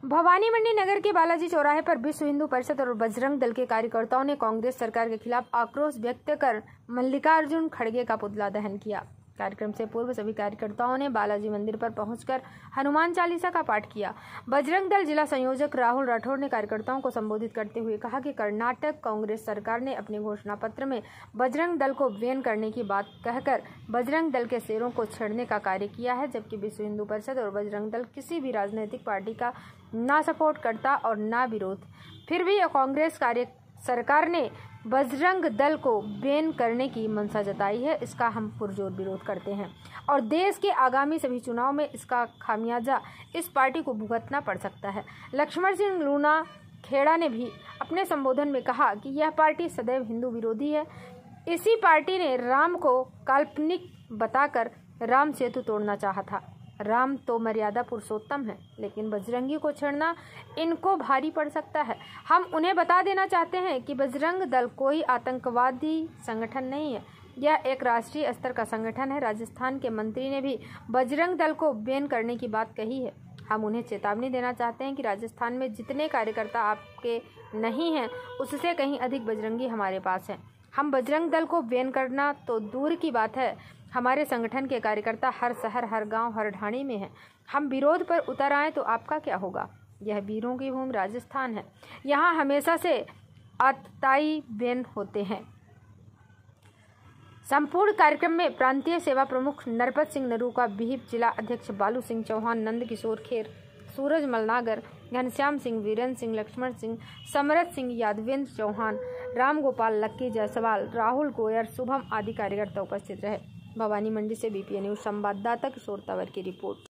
भवानी मंडी नगर के बालाजी चौराहे पर विश्व हिंदू परिषद और बजरंग दल के कार्यकर्ताओं ने कांग्रेस सरकार के खिलाफ आक्रोश व्यक्त कर मल्लिकार्जुन खड़गे का पुतला दहन किया। कार्यक्रम से पूर्व सभी कार्यकर्ताओं ने बालाजी मंदिर पर पहुंचकर हनुमान चालीसा का पाठ किया। बजरंग दल जिला संयोजक राहुल राठौड़ ने कार्यकर्ताओं को संबोधित करते हुए कहा कि कर्नाटक कांग्रेस सरकार ने अपने घोषणा पत्र में बजरंग दल को बैन करने की बात कहकर बजरंग दल के शेरों को छेड़ने का कार्य किया है, जबकि विश्व हिंदू परिषद और बजरंग दल किसी भी राजनीतिक पार्टी का ना सपोर्ट करता और ना विरोध। फिर भी कांग्रेस सरकार ने बजरंग दल को बैन करने की मंशा जताई है। इसका हम पुरजोर विरोध करते हैं और देश के आगामी सभी चुनाव में इसका खामियाजा इस पार्टी को भुगतना पड़ सकता है। लक्ष्मण सिंह लूना खेड़ा ने भी अपने संबोधन में कहा कि यह पार्टी सदैव हिंदू विरोधी है। इसी पार्टी ने राम को काल्पनिक बताकर राम सेतु तोड़ना चाहा था। राम तो मर्यादा पुरुषोत्तम है, लेकिन बजरंगी को छेड़ना इनको भारी पड़ सकता है। हम उन्हें बता देना चाहते हैं कि बजरंग दल कोई आतंकवादी संगठन नहीं है, यह एक राष्ट्रीय स्तर का संगठन है। राजस्थान के मंत्री ने भी बजरंग दल को बैन करने की बात कही है। हम उन्हें चेतावनी देना चाहते हैं कि राजस्थान में जितने कार्यकर्ता आपके नहीं हैं, उससे कहीं अधिक बजरंगी हमारे पास हैं। हम बजरंग दल को बैन करना तो दूर की बात है, हमारे संगठन के कार्यकर्ता हर शहर, हर गांव, हर ढाणी में हैं। हम विरोध पर उतर आए तो आपका क्या होगा? यह वीरों की भूमि राजस्थान है, यहाँ हमेशा से आतताई बैन होते हैं। संपूर्ण कार्यक्रम में प्रांतीय सेवा प्रमुख नरपत सिंह नरूका, विहिप जिला अध्यक्ष बालू सिंह चौहान, नंद किशोर खेर, सूरज मलनागर, घनश्याम सिंह, वीरेंद्र सिंह, लक्ष्मण सिंह, समरथ सिंह, यादवेंद्र चौहान, राम गोपाल, लक्की जायसवाल, राहुल गोयर, शुभम आदि कार्यकर्ता उपस्थित रहे। भवानी मंडी से बीपीए न्यूज संवाददाता किशोर तंवर की रिपोर्ट।